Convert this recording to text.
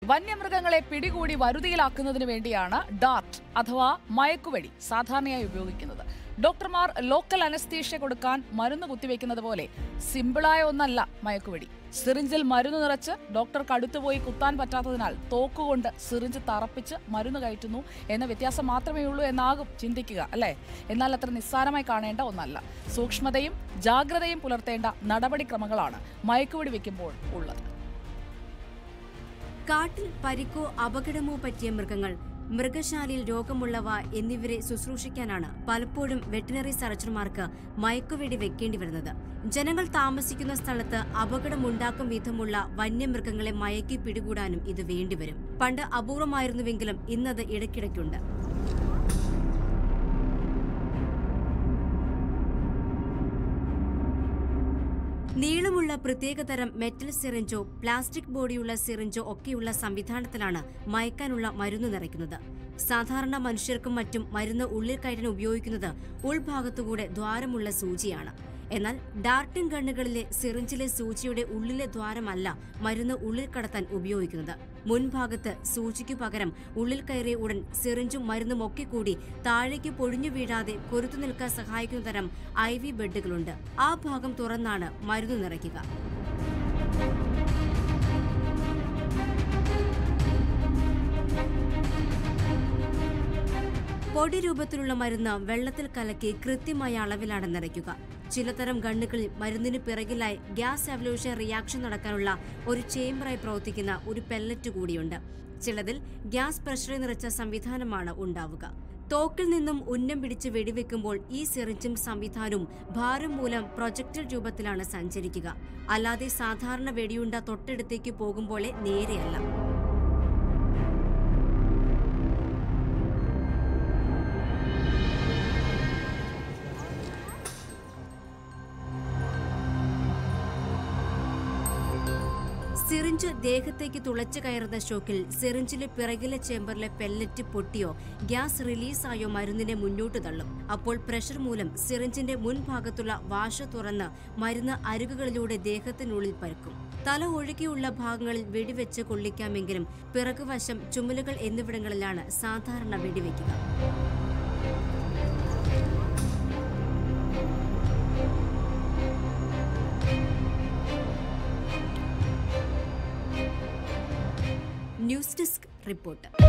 വന്യമൃഗങ്ങളെ പിടികൂടി വരുതിയിലാക്കുന്നതിന് വേണ്ടിയാണ് ഡാർട്ട് അഥവാ മയക്കുവെടി സാധാരണയായി ഉപയോഗിക്കുന്നത്. ഡോക്ടർമാർ ലോക്കൽ അനസ്തീഷ്യ കൊടുക്കാൻ മരുന്ന് കുത്തിവെക്കുന്നത് പോലെ സിമ്പിളായ ഒന്നല്ല മയക്കുവെടി. സിറിഞ്ചിൽ മരുന്ന് നിറച്ച് ഡോക്ടർക്ക് അടുത്തുപോയി കുത്താൻ പറ്റാത്തതിനാൽ തോക്കുകൊണ്ട് സിറിഞ്ച് തറപ്പിച്ച് മരുന്ന് കയറ്റുന്നു എന്ന വ്യത്യാസം മാത്രമേ ഉള്ളൂ എന്നാകും ചിന്തിക്കുക, അല്ലേ? എന്നാൽ അത്ര നിസ്സാരമായി കാണേണ്ട ഒന്നല്ല. സൂക്ഷ്മതയും ജാഗ്രതയും പുലർത്തേണ്ട നടപടിക്രമങ്ങളാണ് മയക്കുവെടി വെക്കുമ്പോൾ ഉള്ളത്. കാട്ടിൽ പരിക്കോ അപകടമോ പറ്റിയ മൃഗങ്ങൾ, മൃഗശാലയിൽ രോഗമുള്ളവ എന്നിവരെ ശുശ്രൂഷിക്കാനാണ് പലപ്പോഴും വെറ്റിനറി സർജൻമാർക്ക് മയക്കുവെടി വെക്കേണ്ടി വരുന്നത്. ജനങ്ങൾ താമസിക്കുന്ന സ്ഥലത്ത് അപകടമുണ്ടാക്കും വിധമുള്ള വന്യമൃഗങ്ങളെ മയക്കി പിടികൂടാനും ഇത് വേണ്ടിവരും. പണ്ട് അപൂർവമായിരുന്നുവെങ്കിലും ഇന്നത് ഇടയ്ക്കിടയ്ക്കുണ്ട്. നീളമുള്ള പ്രത്യേകതരം മെറ്റൽ സിറിഞ്ചോ പ്ലാസ്റ്റിക് ബോഡിയുള്ള സിറിഞ്ചോ ഒക്കെയുള്ള സംവിധാനത്തിലാണ് മയക്കാനുള്ള മരുന്ന് നിറയ്ക്കുന്നത്. സാധാരണ മനുഷ്യർക്കും മറ്റും മരുന്ന് ഉള്ളിൽ കയറ്റാൻ ഉപയോഗിക്കുന്നത് ഉൾഭാഗത്തുകൂടെ ദ്വാരമുള്ള സൂചിയാണ്. എന്നാൽ ഡാർട്ടിംഗ് ഗണ്ണുകളിലെ സിറിഞ്ചിലെ സൂചിയുടെ ഉള്ളിലെ ദ്വാരമല്ല മരുന്ന് ഉള്ളിൽ കടത്താൻ ഉപയോഗിക്കുന്നത്. മുൻഭാഗത്ത് സൂചിക്കു പകരം ഉള്ളിൽ കയറിയ ഉടൻ സിറിഞ്ചും മരുന്നും ഒക്കെ കൂടി താഴേക്ക് പൊഴിഞ്ഞു വീഴാതെ കൊരുത്തു നിൽക്കാൻ സഹായിക്കുന്ന തരം IV ബെഡുകളുണ്ട്. ആ ഭാഗം തുറന്നാണ് മരുന്ന് നിറയ്ക്കുക. പൊടി രൂപത്തിലുള്ള മരുന്ന് വെള്ളത്തിൽ കലക്കി കൃത്യമായ അളവിലാണ് നിറയ്ക്കുക. ചിലതരം ഗണ്ണുകളിൽ മരുന്നിന് പിറകിലായി ഗ്യാസ് എവല്യൂഷൻ റിയാക്ഷൻ നടക്കാനുള്ള ഒരു ചേംബറായി പ്രവർത്തിക്കുന്ന ഒരു പെല്ലറ്റ് കൂടിയുണ്ട്. ചിലതിൽ ഗ്യാസ് പ്രഷറിൽ നിറച്ച സംവിധാനമാണ് ഉണ്ടാവുക. തോക്കിൽ നിന്നും ഉന്നം പിടിച്ച് വെടിവെക്കുമ്പോൾ ഈ സിറിഞ്ചും സംവിധാനവും ഭാരം മൂലം പ്രൊജക്ടർ രൂപത്തിലാണ് സഞ്ചരിക്കുക. അല്ലാതെ സാധാരണ വെടിയുണ്ട തൊട്ടടുത്തേക്ക് പോകുമ്പോലെ നേരെയല്ല. സിറിഞ്ച് ദേഹത്തേക്ക് തുളച്ചു കയറുന്ന ഷോക്കിൽ സിറിഞ്ചിലെ പിറകിലെ ചേംബറിലെ പെല്ലറ്റ് പൊട്ടിയോ ഗ്യാസ് റിലീസായോ മരുന്നിനെ മുന്നോട്ട് തള്ളും. അപ്പോൾ പ്രഷർ മൂലം സിറിഞ്ചിന്റെ മുൻഭാഗത്തുള്ള വാഷ തുറന്ന് മരുന്ന് അരികുകളിലൂടെ ദേഹത്തിനുള്ളിൽ പരക്കും. തല ഒഴികെയുള്ള ഭാഗങ്ങളിൽ വെടിവെച്ച് കൊള്ളിക്കാമെങ്കിലും പിറകുവശം, ചുമലുകൾ എന്നിവിടങ്ങളിലാണ് സാധാരണ വെടിവെക്കുക. News desk report.